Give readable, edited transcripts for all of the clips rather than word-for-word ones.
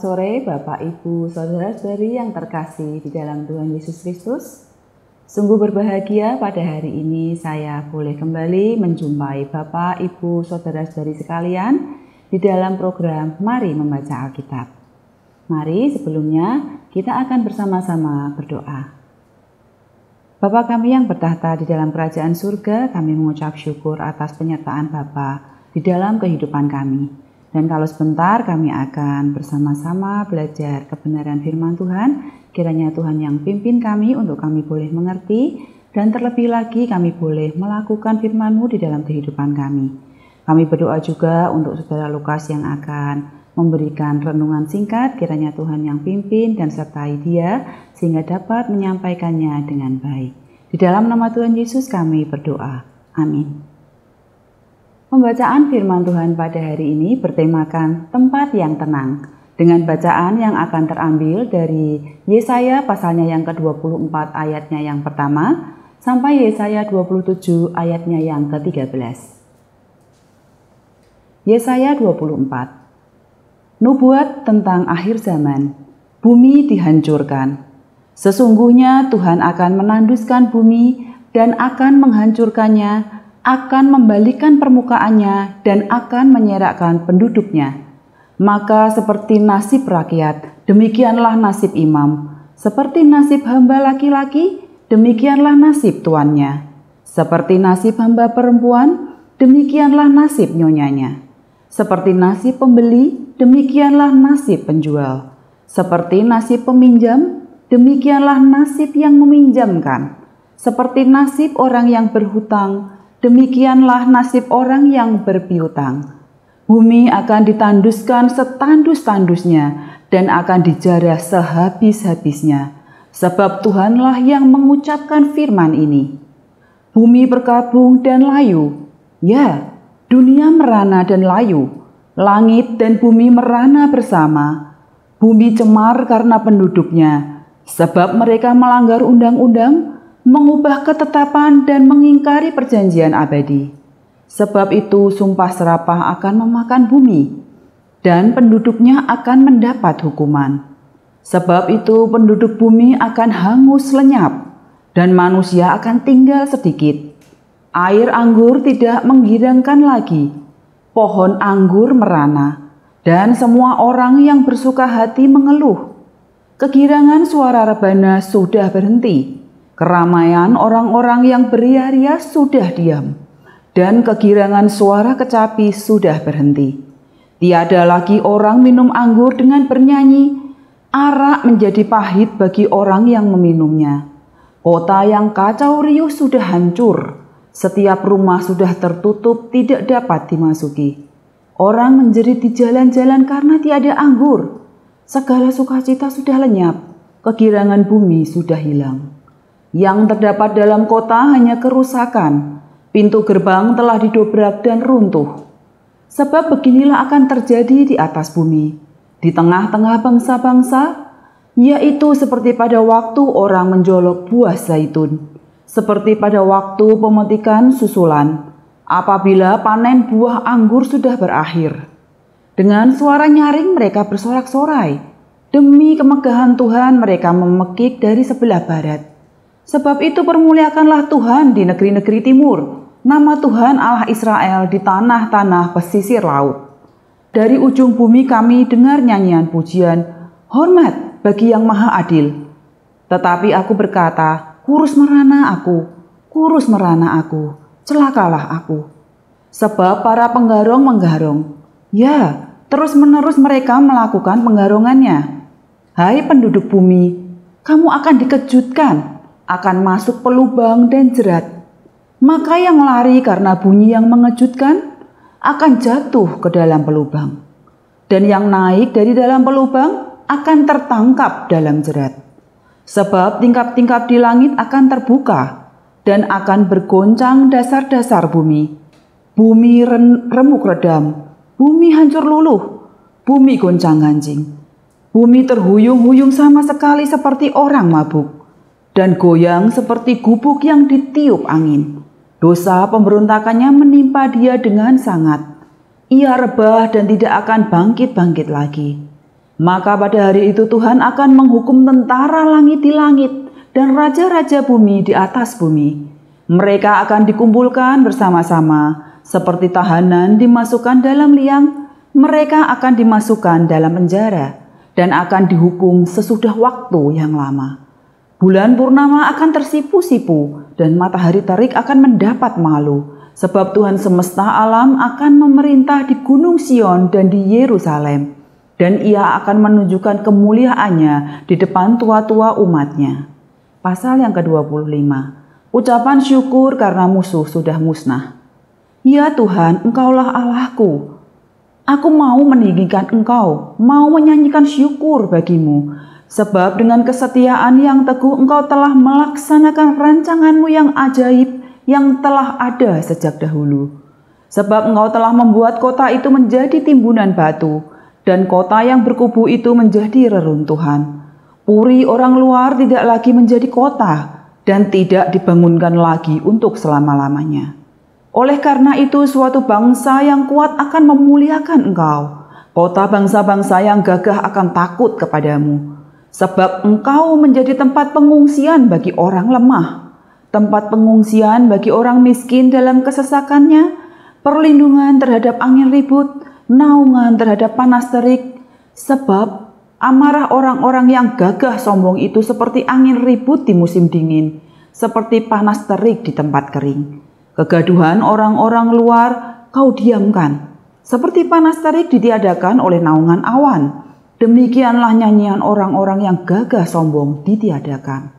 Selamat sore Bapak, Ibu, Saudara-saudari yang terkasih di dalam Tuhan Yesus Kristus. Sungguh berbahagia pada hari ini saya boleh kembali menjumpai Bapak, Ibu, Saudara-saudari sekalian di dalam program Mari Membaca Alkitab. Mari sebelumnya kita akan bersama-sama berdoa. Bapa kami yang bertahta di dalam kerajaan surga, kami mengucap syukur atas penyertaan Bapa di dalam kehidupan kami. Dan kalau sebentar kami akan bersama-sama belajar kebenaran firman Tuhan, kiranya Tuhan yang pimpin kami untuk kami boleh mengerti, dan terlebih lagi kami boleh melakukan firman-Mu di dalam kehidupan kami. Kami berdoa juga untuk Saudara Lukas yang akan memberikan renungan singkat, kiranya Tuhan yang pimpin dan sertai dia, sehingga dapat menyampaikannya dengan baik. Di dalam nama Tuhan Yesus kami berdoa. Amin. Pembacaan firman Tuhan pada hari ini bertemakan tempat yang tenang, dengan bacaan yang akan terambil dari Yesaya pasalnya yang ke-24 ayatnya yang pertama, sampai Yesaya 27 ayatnya yang ke-13. Yesaya 24. Nubuat tentang akhir zaman, bumi dihancurkan. Sesungguhnya Tuhan akan menanduskan bumi dan akan menghancurkannya, akan membalikan permukaannya dan akan menyerakkan penduduknya. Maka seperti nasib rakyat, demikianlah nasib imam. Seperti nasib hamba laki-laki, demikianlah nasib tuannya. Seperti nasib hamba perempuan, demikianlah nasib nyonyanya. Seperti nasib pembeli, demikianlah nasib penjual. Seperti nasib peminjam, demikianlah nasib yang meminjamkan. Seperti nasib orang yang berhutang, demikianlah nasib orang yang berpiutang. Bumi akan ditanduskan setandus-tandusnya dan akan dijarah sehabis-habisnya. Sebab Tuhanlah yang mengucapkan firman ini. Bumi berkabung dan layu. Ya, dunia merana dan layu. Langit dan bumi merana bersama. Bumi cemar karena penduduknya. Sebab mereka melanggar undang-undang, mengubah ketetapan dan mengingkari perjanjian abadi. Sebab itu sumpah serapah akan memakan bumi, dan penduduknya akan mendapat hukuman. Sebab itu penduduk bumi akan hangus lenyap, dan manusia akan tinggal sedikit. Air anggur tidak menggirangkan lagi, pohon anggur merana, dan semua orang yang bersuka hati mengeluh. Kegirangan suara rebana sudah berhenti. Keramaian orang-orang yang beria-ria sudah diam, dan kegirangan suara kecapi sudah berhenti. Tiada lagi orang minum anggur dengan bernyanyi, arak menjadi pahit bagi orang yang meminumnya. Kota yang kacau riuh sudah hancur, setiap rumah sudah tertutup tidak dapat dimasuki. Orang menjerit di jalan-jalan karena tiada anggur. Segala sukacita sudah lenyap, kegirangan bumi sudah hilang. Yang terdapat dalam kota hanya kerusakan, pintu gerbang telah didobrak dan runtuh. Sebab beginilah akan terjadi di atas bumi, di tengah-tengah bangsa-bangsa, yaitu seperti pada waktu orang menjolok buah zaitun, seperti pada waktu pemetikan susulan, apabila panen buah anggur sudah berakhir. Dengan suara nyaring mereka bersorak-sorai, demi kemegahan Tuhan mereka memekik dari sebelah barat. Sebab itu permuliakanlah Tuhan di negeri-negeri timur, nama Tuhan Allah Israel di tanah-tanah pesisir laut. Dari ujung bumi kami dengar nyanyian pujian, hormat bagi yang maha adil. Tetapi aku berkata, kurus merana aku, celakalah aku. Sebab para penggarong menggarong, ya terus-menerus mereka melakukan penggarongannya. Hai penduduk bumi, kamu akan dikejutkan, akan masuk pelubang dan jerat. Maka yang lari karena bunyi yang mengejutkan akan jatuh ke dalam pelubang, dan yang naik dari dalam pelubang akan tertangkap dalam jerat. Sebab tingkap-tingkap di langit akan terbuka dan akan bergoncang dasar-dasar bumi. Bumi remuk redam, bumi hancur luluh, bumi goncang-ganjing. Bumi terhuyung-huyung sama sekali seperti orang mabuk, dan goyang seperti gubuk yang ditiup angin. Dosa pemberontakannya menimpa dia dengan sangat. Ia rebah dan tidak akan bangkit-bangkit lagi. Maka pada hari itu Tuhan akan menghukum tentara langit di langit dan raja-raja bumi di atas bumi. Mereka akan dikumpulkan bersama-sama, seperti tahanan dimasukkan dalam liang, mereka akan dimasukkan dalam penjara dan akan dihukum sesudah waktu yang lama. Bulan purnama akan tersipu-sipu dan matahari terik akan mendapat malu, sebab Tuhan semesta alam akan memerintah di Gunung Sion dan di Yerusalem. Dan ia akan menunjukkan kemuliaannya di depan tua-tua umatnya. Pasal yang ke-25. Ucapan syukur karena musuh sudah musnah. Ya Tuhan, Engkaulah Allahku. Aku mau meninggikan Engkau, mau menyanyikan syukur bagimu. Sebab dengan kesetiaan yang teguh Engkau telah melaksanakan rancangan-Mu yang ajaib yang telah ada sejak dahulu. Sebab Engkau telah membuat kota itu menjadi timbunan batu, dan kota yang berkubu itu menjadi reruntuhan. Puri orang luar tidak lagi menjadi kota dan tidak dibangunkan lagi untuk selama-lamanya. Oleh karena itu suatu bangsa yang kuat akan memuliakan Engkau. Kota bangsa-bangsa yang gagah akan takut kepadamu. Sebab Engkau menjadi tempat pengungsian bagi orang lemah, tempat pengungsian bagi orang miskin dalam kesesakannya, perlindungan terhadap angin ribut, naungan terhadap panas terik, sebab amarah orang-orang yang gagah sombong itu seperti angin ribut di musim dingin, seperti panas terik di tempat kering. Kegaduhan orang-orang luar Kau diamkan, seperti panas terik ditiadakan oleh naungan awan. Demikianlah nyanyian orang-orang yang gagah sombong ditiadakan.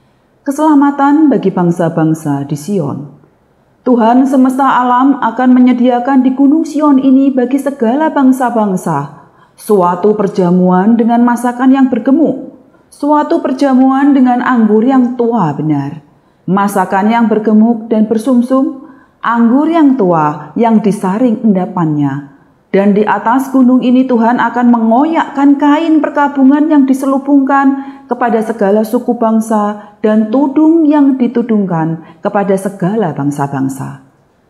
Keselamatan bagi bangsa-bangsa di Sion. Tuhan semesta alam akan menyediakan di Gunung Sion ini bagi segala bangsa-bangsa suatu perjamuan dengan masakan yang bergemuk, suatu perjamuan dengan anggur yang tua benar, masakan yang bergemuk dan bersumsum, anggur yang tua yang disaring endapannya. Dan di atas gunung ini Tuhan akan mengoyakkan kain perkabungan yang diselubungkan kepada segala suku bangsa dan tudung yang ditudungkan kepada segala bangsa-bangsa.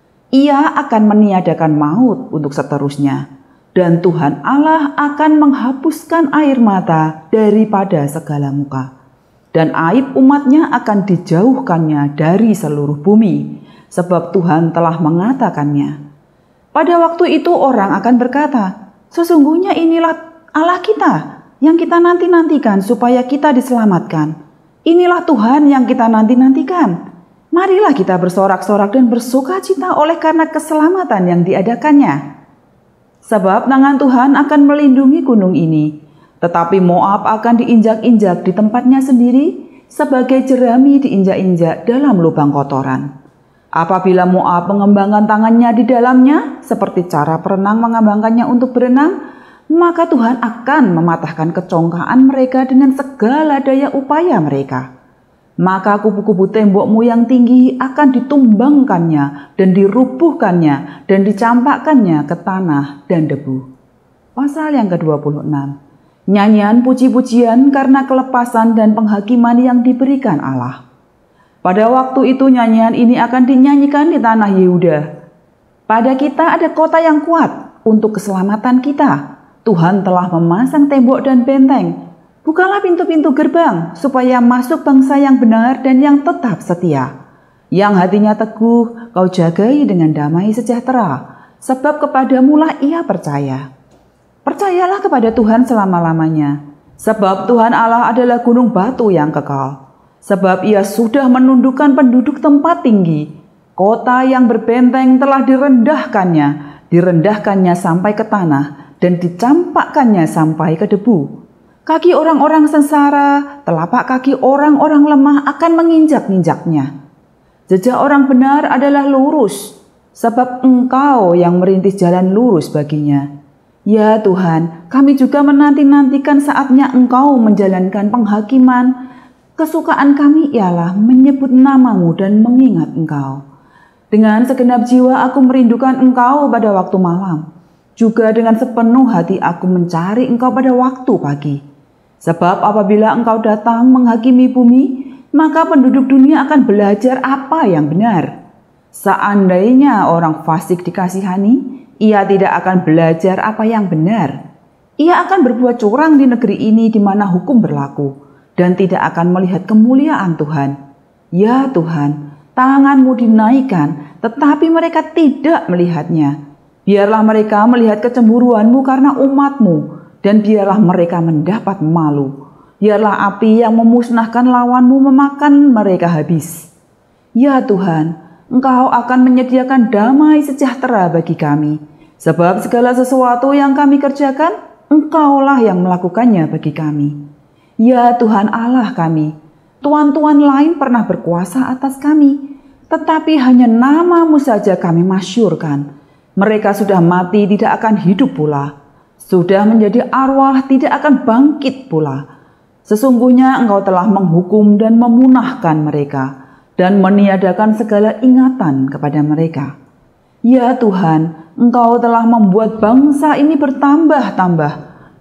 Ia akan meniadakan maut untuk seterusnya, dan Tuhan Allah akan menghapuskan air mata daripada segala muka. Dan aib umatnya akan dijauhkannya dari seluruh bumi, sebab Tuhan telah mengatakannya. Pada waktu itu orang akan berkata, sesungguhnya inilah Allah kita yang kita nanti-nantikan supaya kita diselamatkan. Inilah Tuhan yang kita nanti-nantikan. Marilah kita bersorak-sorak dan bersukacita oleh karena keselamatan yang diadakannya. Sebab tangan Tuhan akan melindungi gunung ini, tetapi Moab akan diinjak-injak di tempatnya sendiri sebagai jerami diinjak-injak dalam lubang kotoran. Apabila Moab mengembangkan tangannya di dalamnya, seperti cara perenang mengembangkannya untuk berenang, maka Tuhan akan mematahkan kecongkaan mereka dengan segala daya upaya mereka. Maka kubu-kubu tembokmu yang tinggi akan ditumbangkannya dan dirubuhkannya dan dicampakkannya ke tanah dan debu. Pasal yang ke-26. Nyanyian puji-pujian karena kelepasan dan penghakiman yang diberikan Allah. Pada waktu itu nyanyian ini akan dinyanyikan di tanah Yehuda. Pada kita ada kota yang kuat untuk keselamatan kita. Tuhan telah memasang tembok dan benteng. Bukalah pintu-pintu gerbang supaya masuk bangsa yang benar dan yang tetap setia. Yang hatinya teguh kau jagai dengan damai sejahtera, sebab kepadamulah ia percaya. Percayalah kepada Tuhan selama-lamanya, sebab Tuhan Allah adalah gunung batu yang kekal. Sebab ia sudah menundukkan penduduk tempat tinggi. Kota yang berbenteng telah direndahkannya sampai ke tanah dan dicampakkannya sampai ke debu. Kaki orang-orang sengsara, telapak kaki orang-orang lemah akan menginjak-injaknya. Jejak orang benar adalah lurus, sebab Engkau yang merintis jalan lurus baginya. Ya Tuhan, kami juga menanti-nantikan saatnya Engkau menjalankan penghakiman. Kesukaan kami ialah menyebut nama-Mu dan mengingat Engkau. Dengan segenap jiwa aku merindukan Engkau pada waktu malam. Juga dengan sepenuh hati aku mencari Engkau pada waktu pagi. Sebab apabila Engkau datang menghakimi bumi, maka penduduk dunia akan belajar apa yang benar. Seandainya orang fasik dikasihani, ia tidak akan belajar apa yang benar. Ia akan berbuat curang di negeri ini di mana hukum berlaku, dan tidak akan melihat kemuliaan Tuhan. Ya Tuhan, tangan-Mu dinaikkan, tetapi mereka tidak melihatnya. Biarlah mereka melihat kecemburuan-Mu karena umat-Mu, dan biarlah mereka mendapat malu. Biarlah api yang memusnahkan lawan-Mu memakan mereka habis. Ya Tuhan, Engkau akan menyediakan damai sejahtera bagi kami, sebab segala sesuatu yang kami kerjakan, Engkaulah yang melakukannya bagi kami. Ya Tuhan Allah kami, tuan-tuan lain pernah berkuasa atas kami, tetapi hanya nama-Mu saja kami masyhurkan. Mereka sudah mati, tidak akan hidup pula. Sudah menjadi arwah, tidak akan bangkit pula. Sesungguhnya Engkau telah menghukum dan memunahkan mereka, dan meniadakan segala ingatan kepada mereka. Ya Tuhan, Engkau telah membuat bangsa ini bertambah-tambah.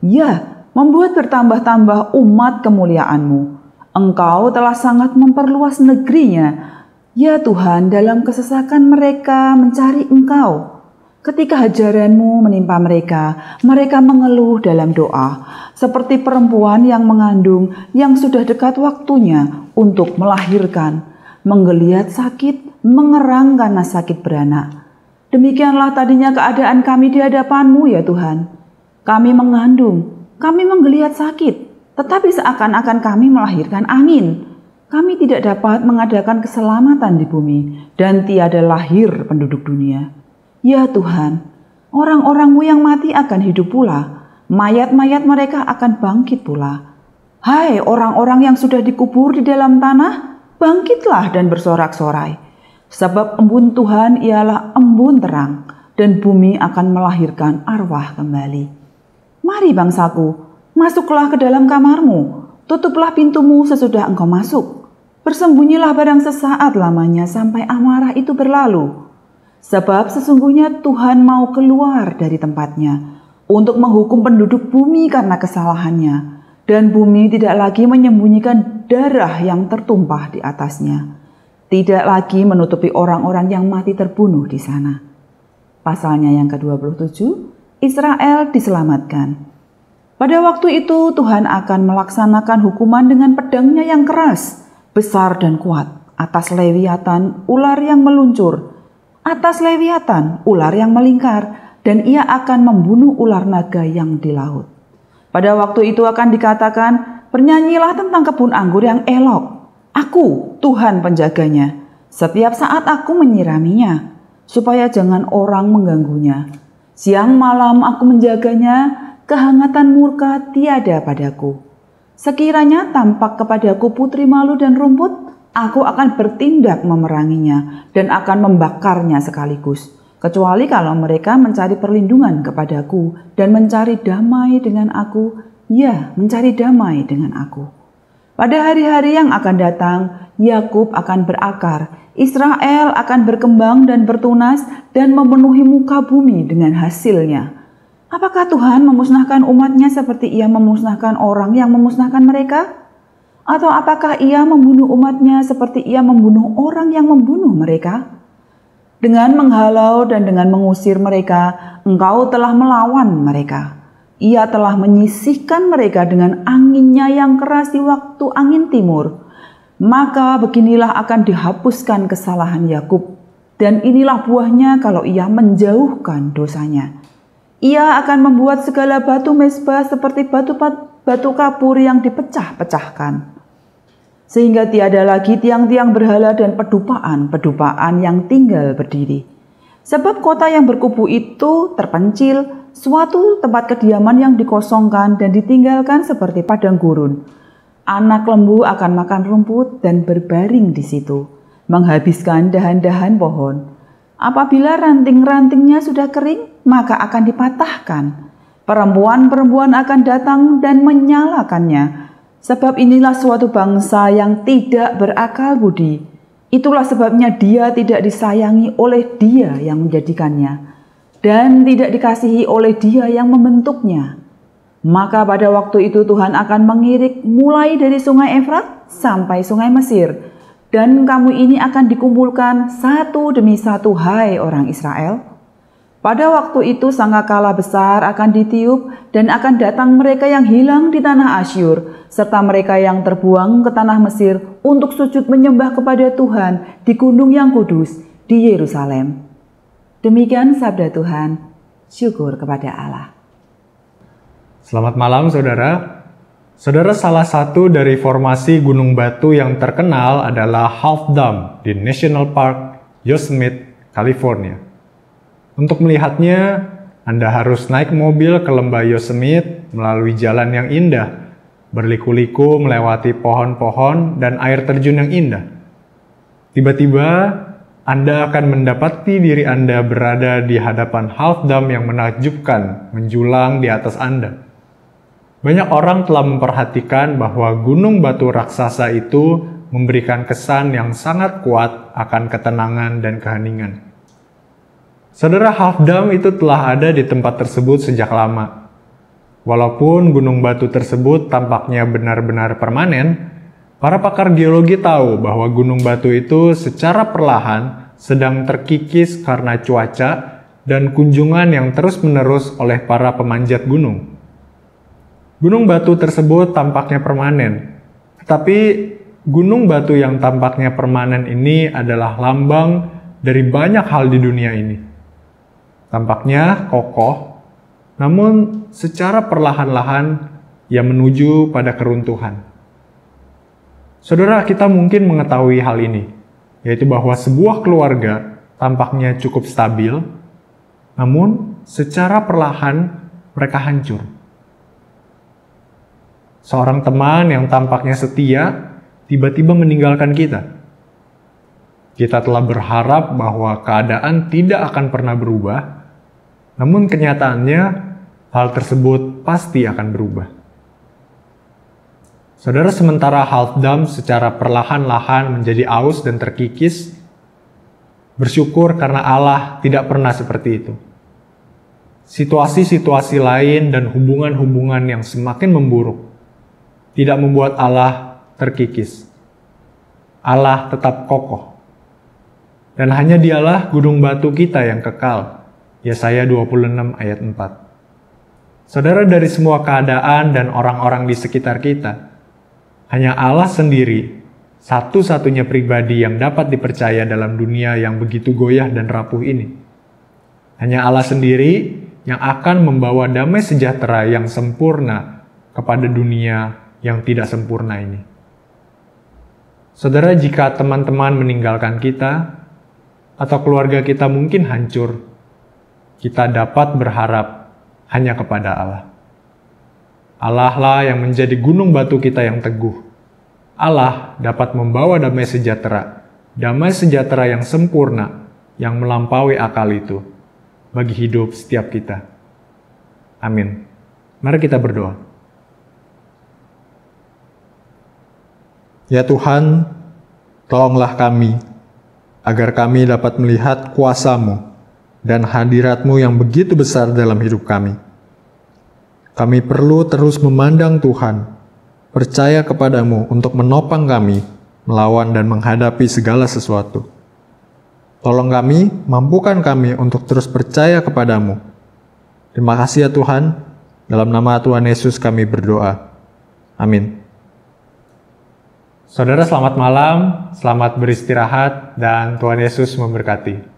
Ya, membuat bertambah-tambah umat kemuliaan-Mu. Engkau telah sangat memperluas negerinya. Ya Tuhan, dalam kesesakan mereka mencari Engkau. Ketika hajaran-Mu menimpa mereka, mereka mengeluh dalam doa, seperti perempuan yang mengandung yang sudah dekat waktunya untuk melahirkan, menggeliat sakit, mengerang karena sakit beranak. Demikianlah tadinya keadaan kami di hadapan-Mu ya Tuhan. Kami mengandung, kami menggeliat sakit, tetapi seakan-akan kami melahirkan angin. Kami tidak dapat mengadakan keselamatan di bumi, dan tiada lahir penduduk dunia. Ya Tuhan, orang-orang-Mu yang mati akan hidup pula, mayat-mayat mereka akan bangkit pula. Hai orang-orang yang sudah dikubur di dalam tanah, bangkitlah dan bersorak-sorai. Sebab embun Tuhan ialah embun terang, dan bumi akan melahirkan arwah kembali. Mari bangsaku, masuklah ke dalam kamar-Mu, tutuplah pintu-Mu sesudah engkau masuk. Bersembunyilah barang sesaat lamanya sampai amarah itu berlalu. Sebab sesungguhnya Tuhan mau keluar dari tempatnya untuk menghukum penduduk bumi karena kesalahannya, dan bumi tidak lagi menyembunyikan darah yang tertumpah di atasnya. Tidak lagi menutupi orang-orang yang mati terbunuh di sana. Pasalnya yang ke-27, Israel diselamatkan. Pada waktu itu Tuhan akan melaksanakan hukuman dengan pedang-Nya yang keras, besar dan kuat, atas Lewiatan, ular yang meluncur, atas Lewiatan, ular yang melingkar, dan Ia akan membunuh ular naga yang di laut. Pada waktu itu akan dikatakan, bernyanyilah tentang kebun anggur yang elok. Aku, Tuhan penjaganya, setiap saat aku menyiraminya, supaya jangan orang mengganggunya. Siang malam aku menjaganya, kehangatan murka tiada padaku. Sekiranya tampak kepadaku putri malu dan rumput, aku akan bertindak memeranginya dan akan membakarnya sekaligus. Kecuali kalau mereka mencari perlindungan kepadaku dan mencari damai dengan aku, ya mencari damai dengan aku. Pada hari-hari yang akan datang, Yakub akan berakar, Israel akan berkembang dan bertunas dan memenuhi muka bumi dengan hasilnya. Apakah Tuhan memusnahkan umat-Nya seperti Ia memusnahkan orang yang memusnahkan mereka? Atau apakah Ia membunuh umat-Nya seperti Ia membunuh orang yang membunuh mereka? Dengan menghalau dan dengan mengusir mereka, Engkau telah melawan mereka. Ia telah menyisihkan mereka dengan anginnya yang keras di waktu angin timur. Maka beginilah akan dihapuskan kesalahan Yakub, dan inilah buahnya kalau ia menjauhkan dosanya. Ia akan membuat segala batu mezbah seperti batu kapur yang dipecah-pecahkan, sehingga tiada lagi tiang-tiang berhala dan pedupaan yang tinggal berdiri. Sebab kota yang berkubu itu terpencil, suatu tempat kediaman yang dikosongkan dan ditinggalkan seperti padang gurun. Anak lembu akan makan rumput dan berbaring di situ, menghabiskan dahan-dahan pohon. Apabila ranting-rantingnya sudah kering, maka akan dipatahkan. Perempuan-perempuan akan datang dan menyalakannya. Sebab inilah suatu bangsa yang tidak berakal budi. Itulah sebabnya dia tidak disayangi oleh Dia yang menjadikannya, dan tidak dikasihi oleh Dia yang membentuknya. Maka pada waktu itu Tuhan akan mengirik mulai dari sungai Efrat sampai sungai Mesir, dan kamu ini akan dikumpulkan satu demi satu, hai orang Israel. Pada waktu itu sangkakala besar akan ditiup dan akan datang mereka yang hilang di tanah Asyur, serta mereka yang terbuang ke tanah Mesir untuk sujud menyembah kepada Tuhan di gunung yang kudus di Yerusalem. Demikian sabda Tuhan, syukur kepada Allah. Selamat malam saudara. Saudara, salah satu dari formasi gunung batu yang terkenal adalah Half Dome di National Park Yosemite, California. Untuk melihatnya, Anda harus naik mobil ke lembah Yosemite melalui jalan yang indah, berliku-liku melewati pohon-pohon dan air terjun yang indah. Tiba-tiba, Anda akan mendapati diri Anda berada di hadapan Half Dome yang menakjubkan menjulang di atas Anda. Banyak orang telah memperhatikan bahwa gunung batu raksasa itu memberikan kesan yang sangat kuat akan ketenangan dan keheningan. Saudara, Half Dome itu telah ada di tempat tersebut sejak lama. Walaupun gunung batu tersebut tampaknya benar-benar permanen, para pakar geologi tahu bahwa gunung batu itu secara perlahan sedang terkikis karena cuaca dan kunjungan yang terus-menerus oleh para pemanjat gunung. Gunung batu tersebut tampaknya permanen, tetapi gunung batu yang tampaknya permanen ini adalah lambang dari banyak hal di dunia ini. Tampaknya kokoh, namun secara perlahan-lahan ia menuju pada keruntuhan. Saudara, kita mungkin mengetahui hal ini, yaitu bahwa sebuah keluarga tampaknya cukup stabil, namun secara perlahan mereka hancur. Seorang teman yang tampaknya setia tiba-tiba meninggalkan kita. Kita telah berharap bahwa keadaan tidak akan pernah berubah, namun kenyataannya hal tersebut pasti akan berubah. Saudara, sementara Half Dome secara perlahan-lahan menjadi aus dan terkikis, bersyukur karena Allah tidak pernah seperti itu. Situasi-situasi lain dan hubungan-hubungan yang semakin memburuk tidak membuat Allah terkikis. Allah tetap kokoh. Dan hanya Dialah gunung batu kita yang kekal. Yesaya 26 ayat 4. Saudara, dari semua keadaan dan orang-orang di sekitar kita, hanya Allah sendiri, satu-satunya pribadi yang dapat dipercaya dalam dunia yang begitu goyah dan rapuh ini. Hanya Allah sendiri yang akan membawa damai sejahtera yang sempurna kepada dunia yang tidak sempurna ini. Saudara, jika teman-teman meninggalkan kita, atau keluarga kita mungkin hancur, kita dapat berharap hanya kepada Allah. Allah lah yang menjadi gunung batu kita yang teguh. Allah dapat membawa damai sejahtera yang sempurna, yang melampaui akal itu, bagi hidup setiap kita. Amin. Mari kita berdoa. Ya Tuhan, tolonglah kami, agar kami dapat melihat kuasa-Mu dan hadirat-Mu yang begitu besar dalam hidup kami. Kami perlu terus memandang Tuhan, percaya kepada-Mu untuk menopang kami, melawan dan menghadapi segala sesuatu. Tolong kami, mampukan kami untuk terus percaya kepada-Mu. Terima kasih ya Tuhan, dalam nama Tuhan Yesus kami berdoa. Amin. Saudara, selamat malam, selamat beristirahat, dan Tuhan Yesus memberkati.